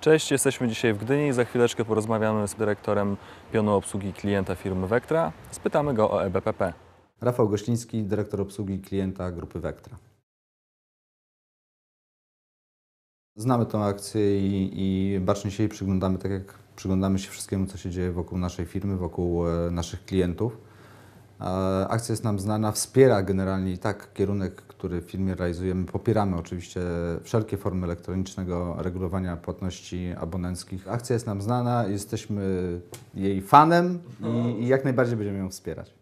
Cześć, jesteśmy dzisiaj w Gdyni. Za chwileczkę porozmawiamy z dyrektorem pionu obsługi klienta firmy Vectra. Spytamy go o eBPP. Rafał Gośliński, dyrektor obsługi klienta grupy Vectra. Znamy tę akcję i bacznie się jej przyglądamy, tak jak przyglądamy się wszystkiemu, co się dzieje wokół naszej firmy, wokół naszych klientów. Akcja jest nam znana, wspiera generalnie i tak kierunek, który w firmie realizujemy. Popieramy oczywiście wszelkie formy elektronicznego regulowania płatności abonenckich. Akcja jest nam znana, jesteśmy jej fanem i jak najbardziej będziemy ją wspierać.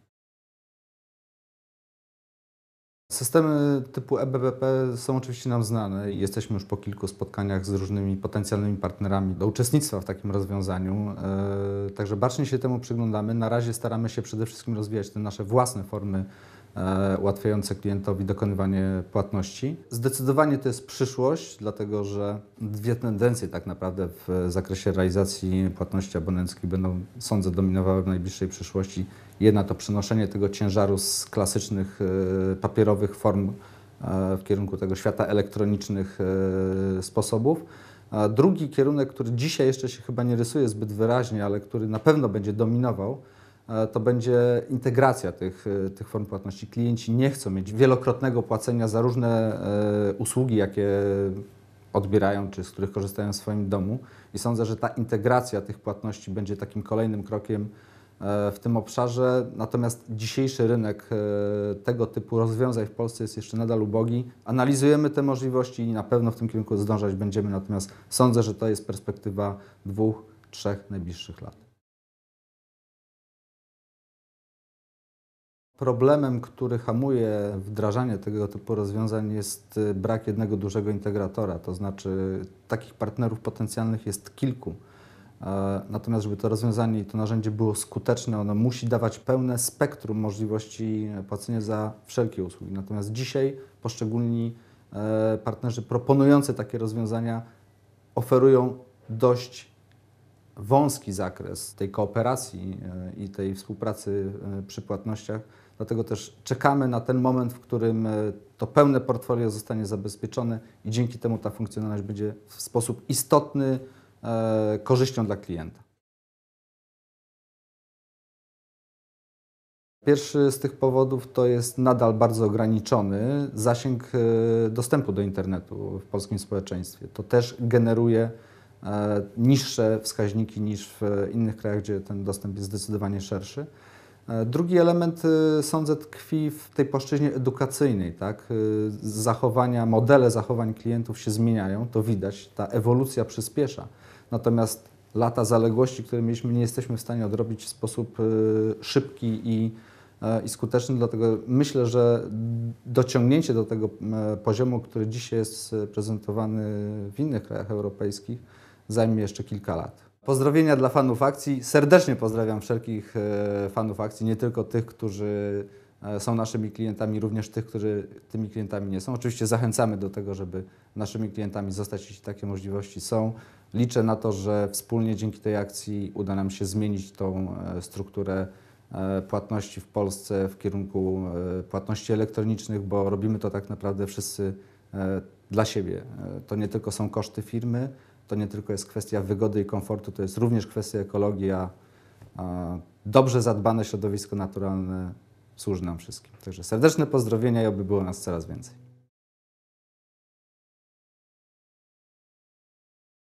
Systemy typu eBPP są oczywiście nam znane i jesteśmy już po kilku spotkaniach z różnymi potencjalnymi partnerami do uczestnictwa w takim rozwiązaniu. Także bacznie się temu przyglądamy. Na razie staramy się przede wszystkim rozwijać te nasze własne formy ułatwiające klientowi dokonywanie płatności. Zdecydowanie to jest przyszłość, dlatego że dwie tendencje tak naprawdę w zakresie realizacji płatności abonenckich będą, sądzę, dominowały w najbliższej przyszłości. Jedna to przenoszenie tego ciężaru z klasycznych papierowych form w kierunku tego świata elektronicznych sposobów. A drugi kierunek, który dzisiaj jeszcze się chyba nie rysuje zbyt wyraźnie, ale który na pewno będzie dominował, to będzie integracja tych form płatności. Klienci nie chcą mieć wielokrotnego płacenia za różne usługi, jakie odbierają, czy z których korzystają w swoim domu. I sądzę, że ta integracja tych płatności będzie takim kolejnym krokiem w tym obszarze. Natomiast dzisiejszy rynek tego typu rozwiązań w Polsce jest jeszcze nadal ubogi. Analizujemy te możliwości i na pewno w tym kierunku zdążać będziemy. Natomiast sądzę, że to jest perspektywa 2-3 najbliższych lat. Problemem, który hamuje wdrażanie tego typu rozwiązań, jest brak jednego dużego integratora, to znaczy takich partnerów potencjalnych jest kilku. Natomiast żeby to rozwiązanie i to narzędzie było skuteczne, ono musi dawać pełne spektrum możliwości płacenia za wszelkie usługi. Natomiast dzisiaj poszczególni partnerzy proponujący takie rozwiązania oferują dość wąski zakres tej kooperacji i tej współpracy przy płatnościach. Dlatego też czekamy na ten moment, w którym to pełne portfolio zostanie zabezpieczone i dzięki temu ta funkcjonalność będzie w sposób istotny korzyścią dla klienta. Pierwszy z tych powodów to jest nadal bardzo ograniczony zasięg dostępu do internetu w polskim społeczeństwie. To też generuje niższe wskaźniki niż w innych krajach, gdzie ten dostęp jest zdecydowanie szerszy. Drugi element, sądzę, tkwi w tej płaszczyźnie edukacyjnej. Tak? Modele zachowań klientów się zmieniają, to widać, ta ewolucja przyspiesza. Natomiast lata zaległości, które mieliśmy, nie jesteśmy w stanie odrobić w sposób szybki i skuteczny. Dlatego myślę, że dociągnięcie do tego poziomu, który dzisiaj jest prezentowany w innych krajach europejskich, zajmie jeszcze kilka lat. Pozdrowienia dla fanów akcji. Serdecznie pozdrawiam wszelkich fanów akcji, nie tylko tych, którzy są naszymi klientami, również tych, którzy tymi klientami nie są. Oczywiście zachęcamy do tego, żeby naszymi klientami zostać, jeśli takie możliwości są. Liczę na to, że wspólnie dzięki tej akcji uda nam się zmienić tą strukturę płatności w Polsce w kierunku płatności elektronicznych, bo robimy to tak naprawdę wszyscy dla siebie. To nie tylko są koszty firmy, to nie tylko jest kwestia wygody i komfortu, to jest również kwestia ekologii, a dobrze zadbane środowisko naturalne służy nam wszystkim. Także serdeczne pozdrowienia i oby było nas coraz więcej.